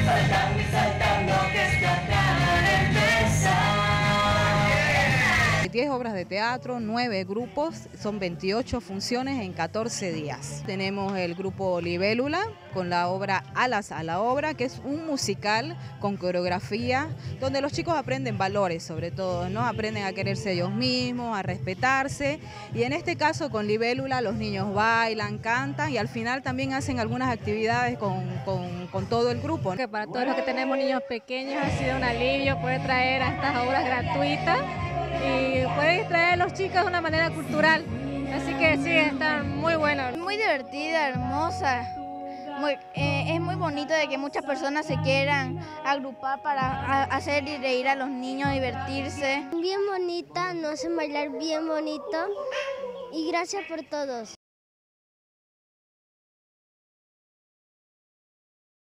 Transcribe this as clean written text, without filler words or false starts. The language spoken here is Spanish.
saltando que esto acaba de empezar. 10 obras de teatro, 9 grupos, son 28 funciones en 14 días. Tenemos el grupo Libélula con la obra Alas a la Obra, que es un musical con coreografía, donde los chicos aprenden valores sobre todo, ¿no? Aprenden a quererse ellos mismos, a respetarse, y en este caso con Libélula los niños bailan, cantan y al final también hacen algunas actividades con todo el grupo. Que para todos los que tenemos niños pequeños ha sido un alivio poder traer a estas obras gratuitas y poder distraer a los chicos de una manera cultural. Así que sí, están muy buenos. Muy divertida, hermosa. Es muy bonito de que muchas personas se quieran agrupar para hacer y reír a los niños, divertirse. Bien bonita, nos hacen bailar bien bonito y gracias por todos.